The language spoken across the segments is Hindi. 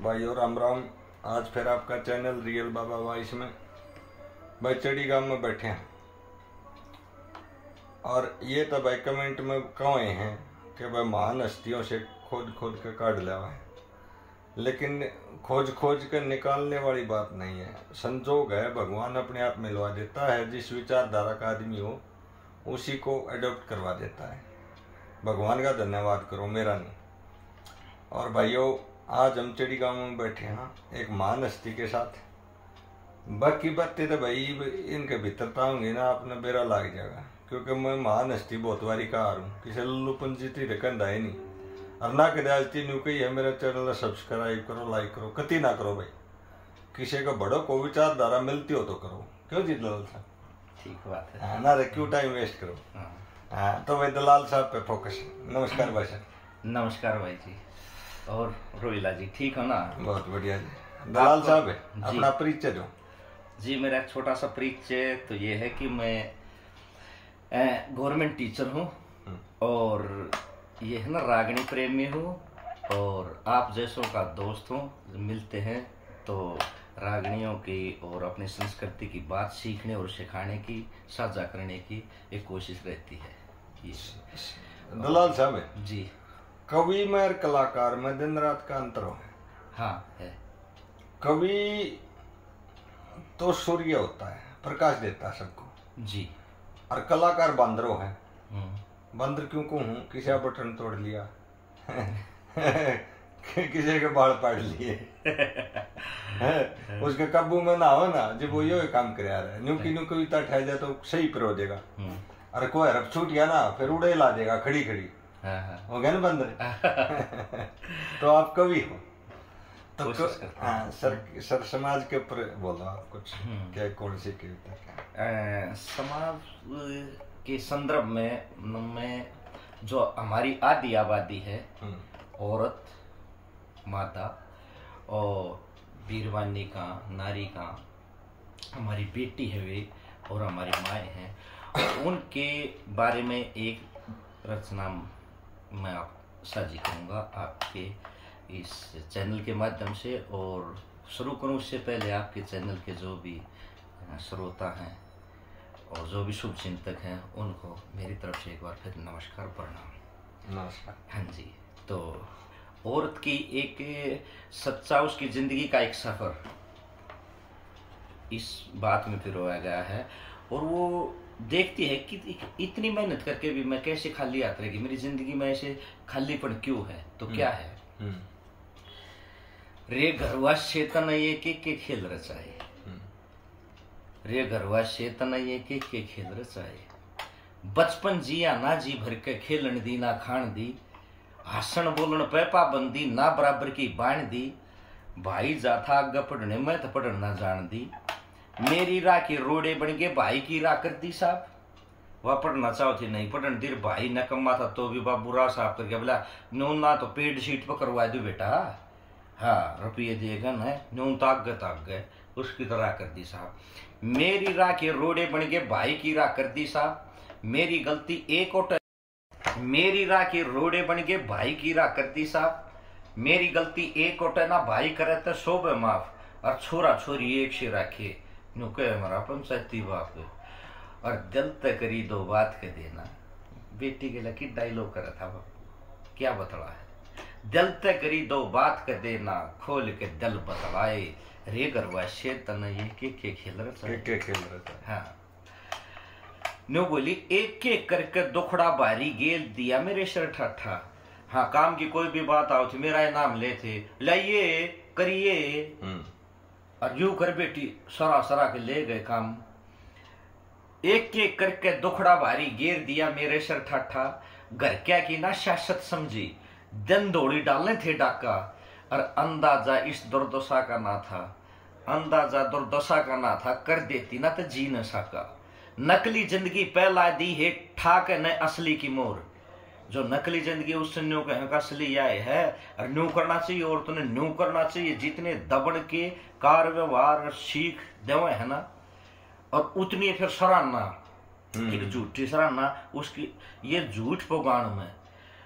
भाइयों राम राम। आज फिर आपका चैनल रियल बाबा वॉइस में भाई चड़ी गांव में बैठे हैं और ये तो भाई कमेंट में कहे हैं कि भाई महान हस्तियों से खोज खोज के काट लिया है, लेकिन खोज खोज के निकालने वाली बात नहीं है। संजोग है, भगवान अपने आप मिलवा देता है। जिस विचारधारा का आदमी हो उसी को अडॉप्ट करवा देता है। भगवान का धन्यवाद करो, मेरा नहीं। और भाइयों आज हम चड़ी गांव में बैठे हैं एक महान हस्ती के साथ। बाकी बातें तो भाई इनके भीतर होंगे ना, अपना बेरा लाग जाएगा, क्योंकि मैं महान हस्ती बहुत बारी कहा हूँ किसी लुल्लूपन जीती रकंद है नहीं। और ना कदालती न्यू कही है मेरा चैनल सब्सक्राइब करो, लाइक करो, कति ना करो भाई। किसी को बड़ों को विचारधारा मिलती हो तो करो, क्यों जी दलाल साहब? ठीक बात है ना रे, क्यों टाइम वेस्ट करो। हाँ तो भाई दलाल साहब पे फोकस। नमस्कार भाई साहब। नमस्कार भाई जी। और रोहिला जी ठीक हो ना? बहुत बढ़िया जी। दलाल साहब है अपना परिचय दो जी। मेरा एक छोटा सा परिचय तो ये है कि मैं गवर्नमेंट टीचर हूँ और ये है ना रागनी प्रेमी हूँ और आप जैसों का दोस्त हूँ। मिलते हैं तो रागनियों की और अपनी संस्कृति की बात सीखने और सिखाने की, साझा करने की एक कोशिश रहती है। ये दलाल साहब है जी। कवि में और कलाकार में दिन रात का अंतर है। हाँ है। कवि तो सूर्य होता है, प्रकाश देता है सबको जी। और कलाकार बंदरो है। बंदर क्यों को हूँ? किसी का बटन तोड़ लिया किसी के बाल पाड़ लिए उसके काबू में ना हो ना, जब वो ये काम करे रहा है न्यू की न्यू कविता ठहर जाए तो सही पर हो जाएगा। अरे कोई हरफ छूट गया ना फिर उड़े ला देगा खड़ी खड़ी। हो गया ना बंदर तो आप कवि हो तो सर समाज के ऊपर बोलो आप कुछ। क्या कौन सी कविता? समाज के संदर्भ में जो हमारी आदि आबादी है, औरत, माता और वीरवानी का, नारी का, हमारी बेटी है वे और हमारी माएँ हैं, और उनके बारे में एक रचना मैं आप साझी करूँगा आपके इस चैनल के माध्यम से। और शुरू करूँ उससे पहले आपके चैनल के जो भी श्रोता हैं और जो भी शुभ चिंतक हैं उनको मेरी तरफ से एक बार फिर नमस्कार, प्रणाम। नमस्कार। हाँ जी। तो औरत की एक सच्चा, उसकी जिंदगी का एक सफर इस बात में पिरोया गया है और वो देखती है कि इतनी मेहनत करके भी मैं कैसे खाली हाथ रहेगी, मेरी जिंदगी में ऐसे खालीपन क्यों है। तो क्या है? रे घरवा चेतन ये के खेल रचाए, रे घरवा चेतन ये के खेल रचाए, बचपन जिया ना जी भर के खेलन दी ना खान दी, हसन बोलन पे पाबंदी ना बराबर की बाण दी, भाई जाथा आगे पढ़ने मैं तो पढ़न ना जान दी, मेरी राह के रोड़े बन गए भाई की राह कर दी साहब। वह पढ़ना चाहो थी नहीं पढ़न दी, भाई न कमा था तो भी बाबू राह साहब करके बोला नून ना तो पेड शीट पर करवा दो बेटा, हाँ रुपये देगा ना, नून ताक गए उसकी तरह कर दी साहब। मेरी राह के रोड़े बन गए भाई की राह कर दी साहब, मेरी गलती एक और मेरी राह के रोड़े बन गए भाई की राह कर दी साहब, मेरी गलती एक और ना भाई करे तो शोभे माफ, और छोरा छोरी एक से राखे नु कहे हमारा पंचायती बाप, और दिल तक करी दो बात के देना। बेटी के लकी डायलॉग करा था बापू, क्या बतला है? दिल तक करी दो बात के देना, खोल के दिल बतलाए, रे गरवा शेतन ये के खेल रहा। हाँ नो बोली एक एक करके दुखड़ा भारी गेल दिया मेरे सर ठट्ठा। हाँ काम की कोई भी बात आओ थी मेरा नाम ले थे, लाइए करिए और यूं कर बेटी सरा सरा के ले गए काम। एक एक करके दुखड़ा भारी गेर दिया मेरे सर ठट्ठा, घर क्या की ना शासत समझी, दिन दौड़ी डालने थे डाका, और अंदाजा इस दुर्दशा का ना था, अंदाजा दुर्दशा का ना था, कर देती ना तो जी न सका। नकली जिंदगी पहला दी है ठाक न असली की मोर, जो नकली जिंदगी उससे न्यू कहें का असली आए है, और न्यू करना चाहिए और तुम्हें न्यू करना चाहिए। जितने दबड़ के कार व्यवहार सीख देवे है ना, और उतनी फिर सराहना, एक झूठी सराहना उसकी, ये झूठ पुगान में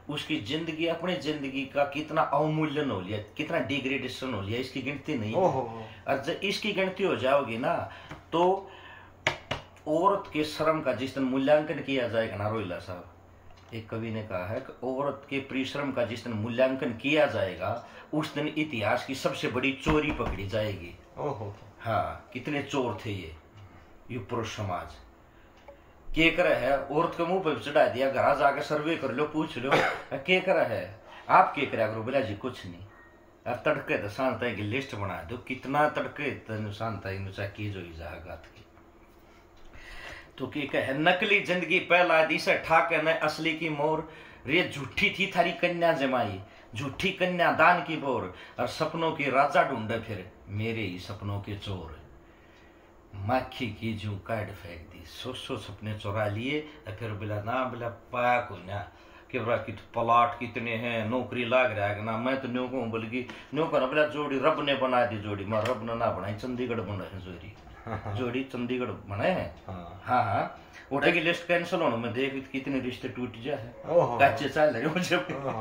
उसकी जिंदगी, अपनी जिंदगी का कितना अवमूल्यन हो लिया, कितना डिग्रेडेशन हो लिया, इसकी गिनती नहीं। और जब इसकी गिनती हो जाओगी ना, तो औरत के श्रम का जिस दिन मूल्यांकन किया जाएगा ना, रोहिला साहब, एक कवि ने कहा है कि औरत के परिश्रम का जिस दिन मूल्यांकन किया जाएगा, उस दिन इतिहास की सबसे बड़ी चोरी पकड़ी जाएगी। हाँ, कितने चोर थे ये पुरुष समाज। के कर है, औरत के मुंह पर चढ़ा दिया, घर जाकर सर्वे कर लो, पूछ लो के कर है, आप के करा करो, बोला जी कुछ नहीं। अब तड़के तो शांता की लिस्ट बना दो, कितना तड़के तेन शांता की जो इजागत की। तो के कहे, नकली जिंदगी पहला दिशा ठाके न असली की मोर, रे झूठी थी थारी कन्या जमाई, झूठी कन्या दान की बोर, और सपनों की राजा ढूंढे फिर मेरे ही सपनों के चोर। माखी की जू काट फेंक दी, सो सपने चुरा लिए, फिर बोला ना, बोला पाया को ना कि बड़ा कि प्लाट कितने हैं, नौकरी लाग रहा है ना, मैं तो न्यू कहूँ, बल्कि न्यू कहना, बोला जोड़ी रब ने बना दी जोड़ी, मैं रब ने ना बनाई, चंडीगढ़ बना है जोड़ी चंडीगढ़ बनाए हैं। हाँ, उठा की लिस्ट कैंसिल होने में देख कितने रिश्ते टूट जाए, कच्चे चल रहे मुझे।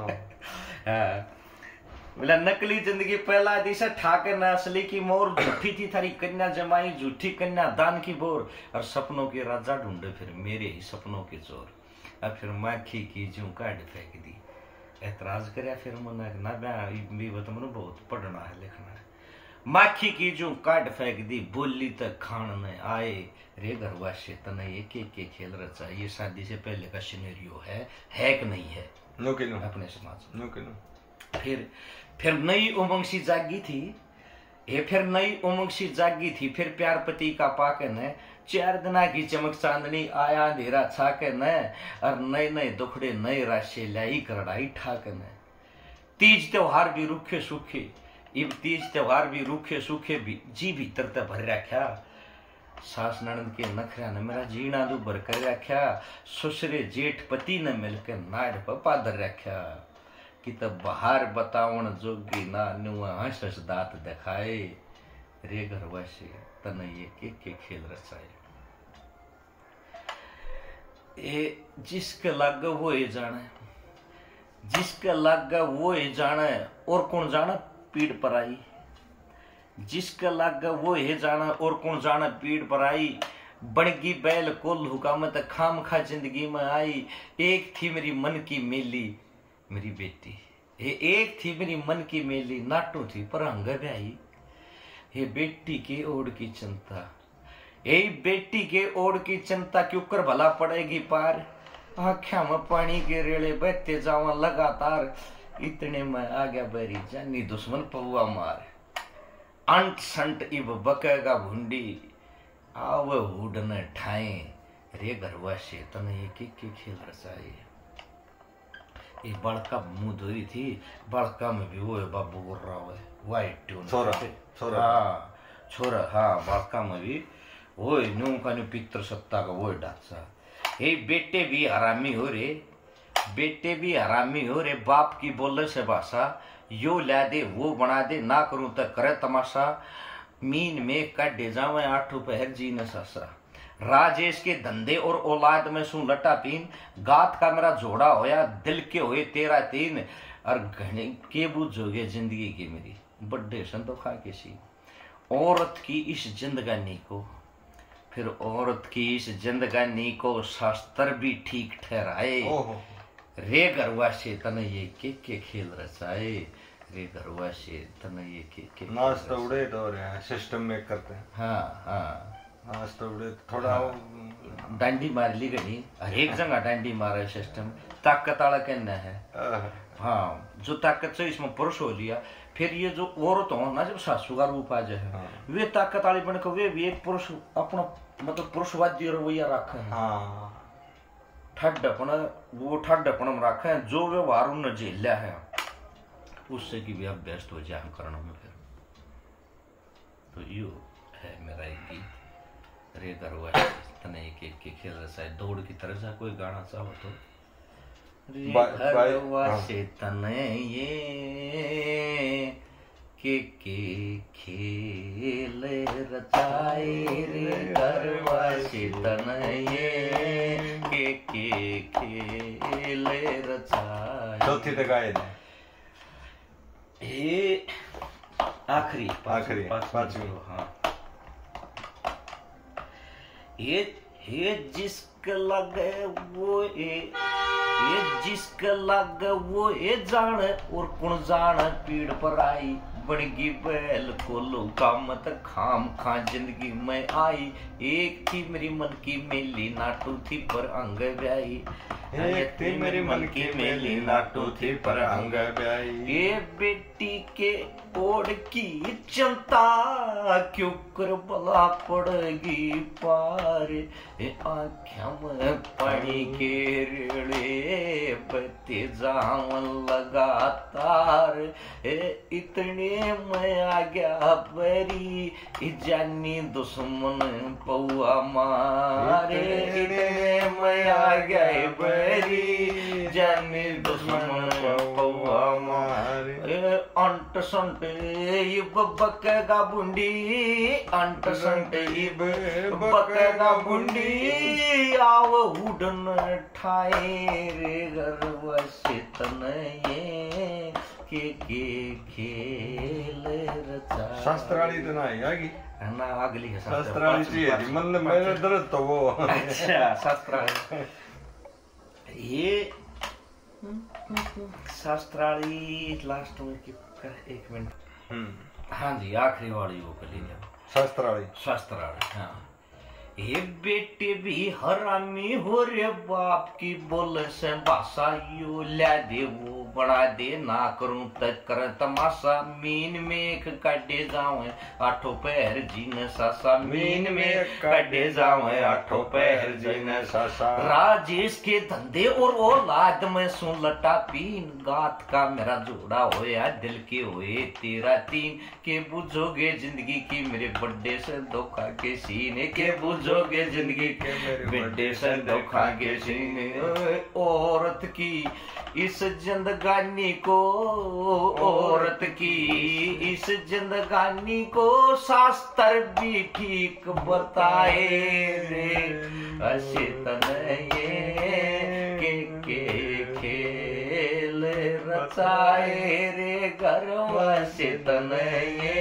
बोला नकली जिंदगी पहला दिशा ठाके न असली की मोर, झूठी थी थारी कन्या जमाई, झूठी कन्या दान की बोर, और सपनों के राजा ढूंढे फिर मेरे ही सपनों के चोर। अब फिर माखी की जू काट फेंक दी, एतराज करया फिर मन ना भी मन बहुत पढ़ना है लिखना है। माखी की जू काट फेंक दी, बोली तक खान न आए, रे घरवासे तने एक एक खेल रचा। ये शादी से पहले का सिनेरियो है कि नहीं है अपने समाज। फिर नई उमंग सी जागी थी, फिर नई उमंग सी जागी थी, फिर प्यार पति का पाके न, 4 दिना की चमक चांदनी आया अंधेरा छाके न, और नए नए दुखड़े नए राशे लाई करड़ाई ठाक न। तीज त्योहार भी रूखे सूखे, इब तीज त्योहार भी रूखे सूखे भी जी भीतर ते भर रख्या, सास ननद के नखरा ने मेरा जीना दू भर कर रख्या, ससुरे जेठ पति ने मिलकर नाड़ पपा धर रख्या, कि तब बाहर बतावन जोगी ना नुआ हंस दांत दिखाए, रे घरवासी तने ये के खेल रचाए। ए जिसके लग वो ही जाने, जिसके लग वो ही जाने, और कौन जाने पीड़ पर आई, जिसके लग वो ही जाने और कौन जाने पीड़ पर आई, बड़गी बैल कुल हुकामत खाम खा जिंदगी में आई। एक थी मेरी मन की मेली मेरी बेटी, एक थी मेरी मन की मेली, नाटू थी पर अंग ब्याई, हे बेटी के ओढ़ की चिंता, ए बेटी के ओढ़ की चिंता क्यों कर भला पड़ेगी पार, आख्या में पानी के रेले बहते जावा लगातार, इतने में आ गया बैरी जानी दुश्मन पौआ मार, अंट संट इब बकेगा भुंडी, आव हुड न ठाए, रे घरवासे तने ये के खेल रचाए। ये बड़का मुंह धोरी थी, बड़का में भी वो बाबू बोल रहा है वाइट ट्यून छोरा हाँ बड़का में भी वो न्यू का न्यू पितर सत्ता का वो डाचा। ये बेटे भी हरामी हो रे, बेटे भी हरामी हो रे, बाप की बोले से भाषा, यो ला दे वो बना दे, ना करूं तो करे तमाशा, मीन में काटे जावे 8 पहर जी न सासा, राजेश के धंधे और औलाद में सू लटा पीन, गात का मेरा जोड़ा होया दिल के हुए 13 3, और घने के बुझोगे जिंदगी की मेरी बड्डे संतो खा के सी। औरत की इस जिंदगानी को, फिर औरत की इस जिंदगानी को शास्त्र भी ठीक ठहराए, रे घरवासे तने ये के खेल रचाए, रे घरवासे तने ये के नाच तो उड़े तो रहे सिस्टम में करते हैं। हाँ नाच तो उड़े थोड़ा डांडी मार ली गई, हर एक जगह डांडी मारा सिस्टम, ताकत वाला कहना है। हाँ, जो ताकत से इसमें पुरुष हो लिया, फिर ये जो औरत हो ना, जब सासू का रूप आ जाए, वे ताकत वाली बनकर वे भी एक पुरुष अपना मतलब पुरुषवादी रवैया रखे हैं। हाँ, ठड्डपन वो ठड्डपन रखे हैं, जो व्यवहार उन्हें झेलिया है उससे की भी अभ्यस्त हो जाए करण में। फिर तो यो है मेरा एक गीत, रे घरवासे तने एक खेल रचाए। दौड़ की तरह से कोई गाना चाहो तो, रे घरवासे तने ये के खेल रचाए, रे घरवासे तने ये के खेल रचाए। चौथी तक आए ने ये आखिरी पांचवी। हाँ ये जिसके लगे वो ये जिसके लगे वो ये जान और कौन जान पीड़ पर आई बड़गी बैल खोलो काम मत खाम खा जिंदगी में आई एक थी मेरी मन की मेली नाटू थी पर अंग ब्याई एक थी मेरी मन की मेली नाटू थी पर अंग ब्याई ये बेटी के ओढ़ की चिंता क्यों कर बला पड़गी पार आँखों में पानी के रेड़े बत्ती जावन लगातार इतने मैं आ गया बरी जानी दुश्मन पौआ मारे इतने मैं आ गया बरी जानी दुश्मन पौआ मारे अंट संट इब बकेगा बुंडी अंट संट इब बकेगा बुंडी आव उड़न ठाए रे गर्व से तनये के खेल रचा शास्त्राली तो नहीं आगी ना अगली है शास्त्राली चाहिए मन में मेरे दर्द तो वो अच्छा शास्त्राली ये शास्त्राली लास्ट में एक मिनट हाँ जी आखिरी वाली वो कर लीजिए शास्त्राली हाँ ये बेटे भी हरामी हो रे बाप की बोल से बासा यू ला दे वो बड़ा दे ना करूं तक कर तमाशा मीन में काटे जाऊं आठों पैर जीने सासा मीन में काटे जाऊं आठों पैर जीने सासा राजेश के धंधे और औलाद में सुन लटा पीन गात का मेरा जोड़ा होया दिल के हुए तेरा तीन के बुझोगे जिंदगी की मेरे बर्थडे से धोखा के सीने के बुझोगे जिंदगी के मेरे बर्थडे से धोखा के सीने औरत की इस जिंदगानी को औरत की इस जिंदगानी को शास्त्र भी ठीक बताए रे ऐसे तनये के खेल रचाए रे गर्व से तनये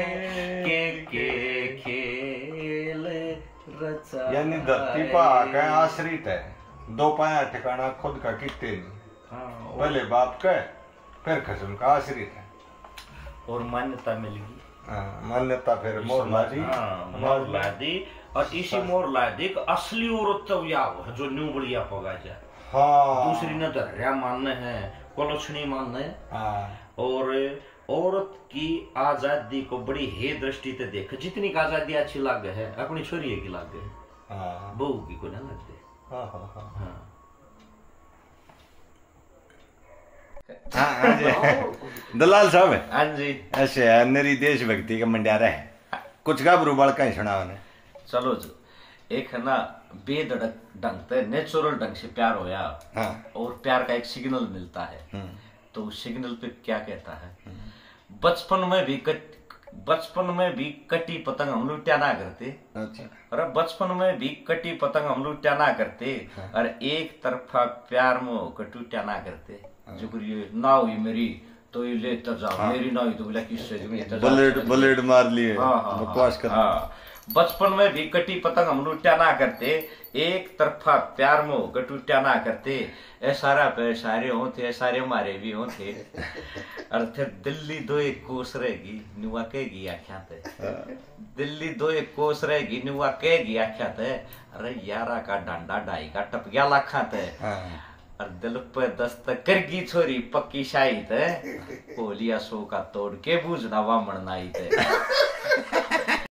के खेल रचाए यानी धरती पर आके आश्रित है दो पाया ठिकाना खुद का कितने नहीं पहले बाप का फिर खसम का आश्रित है और मान्यता मिल गई मान्यता फिर मोर लादी मोर लादी और इसी मोर लादी का असली औरत तो या जो न्यू बढ़िया पगा जाए हाँ दूसरी न दर्या मानने हैं कोलक्षणी मानने और औरत की आजादी को बड़ी हे दृष्टि से देख जितनी का आजादी अच्छी लग है अपनी छोरी की लग है बहू की को ना लग दे दलाल साहब हाँ जी ऐसे मेरी देशभक्ति का मंडियारा है कुछ गाभरू बालका ही सुना उन्हें चलो जो एक है ना बेधड़क ढंग से नेचुरल ढंग से प्यार होया और प्यार का एक सिग्नल मिलता है तो उस सिग्नल पे क्या कहता है बचपन में भी कटी पतंग हम लोग क्या ना करते अरे बचपन में भी कटी पतंग हम लोग क्या ना करते और एक तरफा प्यार में होकर टूटा ना करते जो ये ना हुई मेरी तो ये ले जाओ मेरी ना हुई तो बोला किससे बुलेट मार लिए बकवास कर बचपन में भी कटी पतंग हम लुट्या ना करते एक तरफा प्यार में होकर टूटा ना करते सारा पे सारे होते सारे हमारे भी होते अर्थ दिल्ली दो एक कोस रहेगी नुआ कहेगी आख्या थे दिल्ली दो एक कोस रहेगी नुआ कहेगी आख्या थे अरे यारा का डंडा डाई का टप गया लाखा थे और दिल पे दस्तक करगी छोरी पक्की शाही थे कोलिया सो का तोड़ के बूझना वामन नाई थे